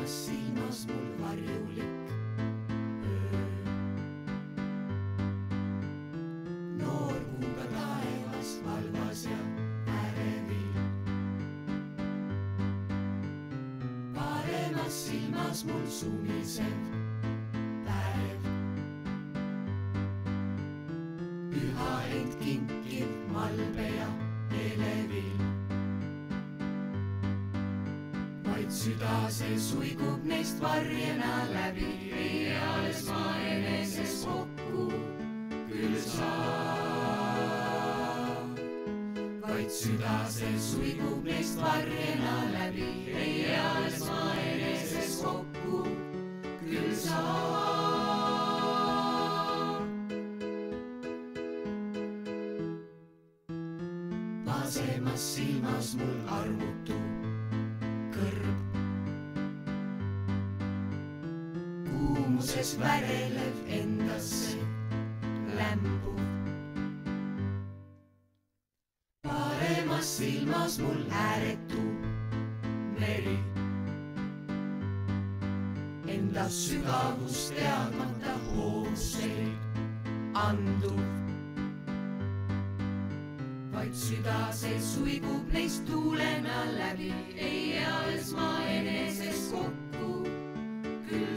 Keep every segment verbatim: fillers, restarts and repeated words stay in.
paremas silmas mul varjulik öö. Noor kuuga taevas valvas ja ärevil. Paremas silmas mul sumisev päev. Püha end kinkiv malbe ja elevil. Vaid süda see suigub neist varjena läbi, ei alles ma eneses kokku küll saa. Vaid süda see suigub neist varjena läbi, ei alles ma eneses kokku küll saa. Vasemas silmas mul armutu kõrb. Kuumuses värelev endasse lämbuv. Paremas silmas mul ääretu meri. Enda sügavust teadmata hooseid anduv. Vaid süda see suigub neist tuulena läbi, ei alles ma eneses kokku küll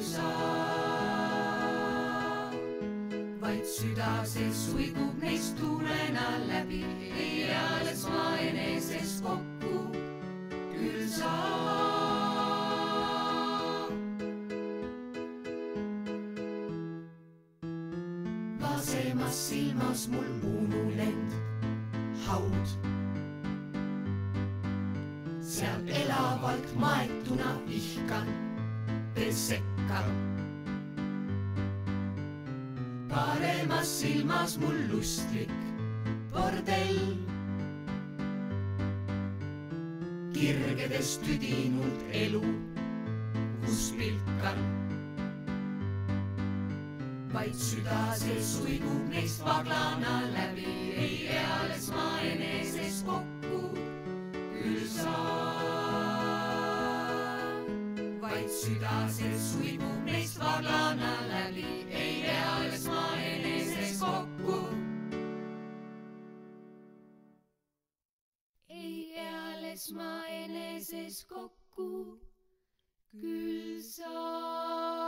saa. Vaid süda see suigub neist tuulena läbi, ei alles ma eneses kokku küll saa. Vasemas silmas mul unulend haud. Seal elavalt maetuna ihkan sekka. Paremas silmas mul lustlik bordell. Kirgedes tüdinult elu, kus pilkan. Vaid süda see suigub neist vaglana läbi, ei eales ma eneses kokku küll saa. Vaid süda see suigub neist vaglana läbi, ei eales ma eneses kokku. Ei eales ma eneses kokku küll saa.